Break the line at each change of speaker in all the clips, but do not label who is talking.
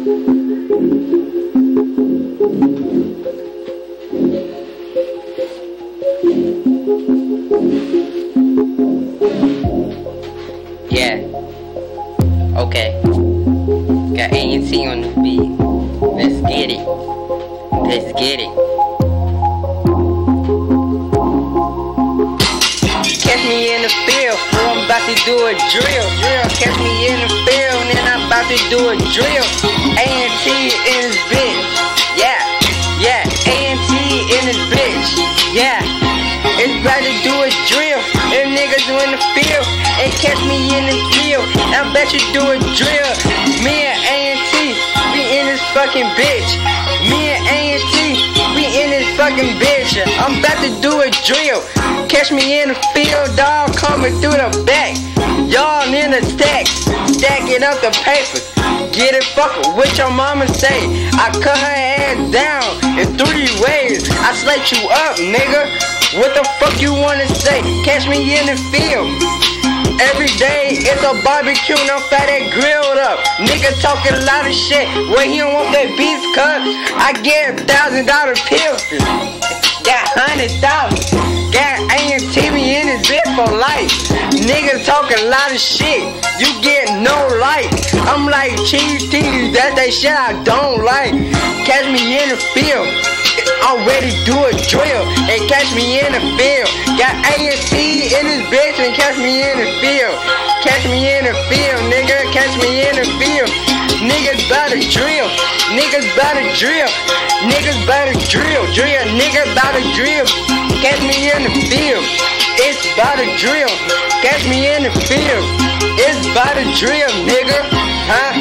Yeah. Okay. Got A&T on the beat. Let's get it. Let's get it. Catch me in the field, bro, I'm about to do a drill. Catch me in the field, and then I'm about to do a drill. A&T in this bitch. Yeah. A&T in this bitch. Yeah. It's about to do a drill. Them niggas in the field. And catch me in the field. I bet you do a drill. Me and A&T, we in this fucking bitch. Me and A&T, we in this fucking bitch. I'm about to do a drill. Catch me in the field, dog, coming through the back. Y'all in the stacks, stacking up the papers. Get it fucking what your mama say. I cut her ass down in 3 ways. I slice you up, nigga. What the fuck you wanna say? Catch me in the field. Every day it's a barbecue, no fat that grilled up. Nigga talking a lot of shit. Well, he don't want that beef cut. I get $1,000 pills. Got 100,000. Got A&T in his bit for life. Niggas talking a lot of shit. You get no light. I'm like cheese titties. That's that shit I don't like. Catch me in the field. I'm ready to do a drill. And catch me in the field. Got A&T in his bitch and catch me in the field. Catch me in the field, nigga. Catch me in the field. Niggas bout to drill. Niggas bout to drill. Niggas bout to drill. Nigga bout to drill. Catch me in the field. It's bout to drill. Catch me in the field. It's bout to drill, nigga. Huh?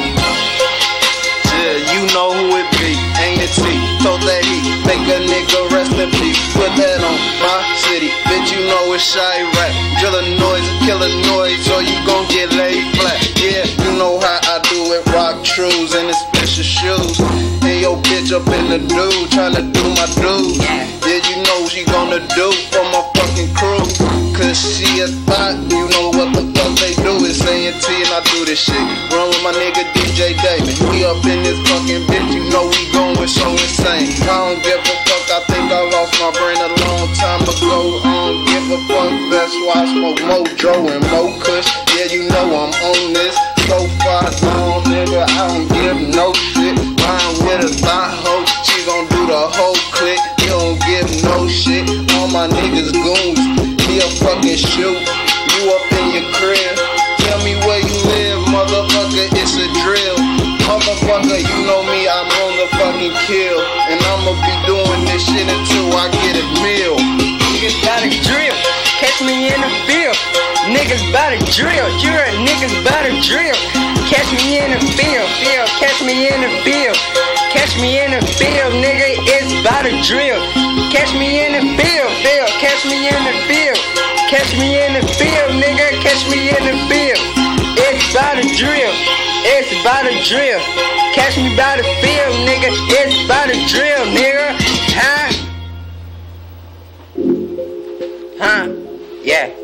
Yeah, you know who it be. A&T, told that heat. Make a nigga rest in peace. Put that on my city. Bitch, you know it's Chirac. Drillin' noise, killin' noise, or you gon' get laid flat. Yeah, you know how I do it. Rock trues and the special shoes. And yo bitch up in the dude, tryna do my dude. Yeah, you know what she gonna do for my fucking crew. Cause she a thought, you know what the fuck they do. It's A&T and I do this shit. Run with my nigga DJ David. We up in this fucking bitch, you know we going so insane. I don't give a fuck, I think I lost my brain a long time ago. I don't give a fuck, that's why I smoke Mojo and Mo Kush. Yeah, you know I'm on this. So far gone, nigga, I don't give no shit. Mine with a thought hoe, she gon' do the whole click. You don't give no shit. All my niggas goons, he a fucking shoot. You up in your crib, tell me where you live, motherfucker, it's a drill. Motherfucker, you know me, I'm on the fucking kill. And I'ma be doing this shit until I get a meal.
Niggas bout to drill. Catch me in the field. Niggas bout to drill. Niggas bout to drill. Catch me in the field. Catch me in the field. Catch me in the field, nigga. It's bout to drill. Catch me in the field. Catch me in the field. Catch me in the field, nigga. Catch me in the field. It's bout to drill. It's bout to drill. Catch me by the field, nigga. It's bout to drill, nigga. Huh? Yeah.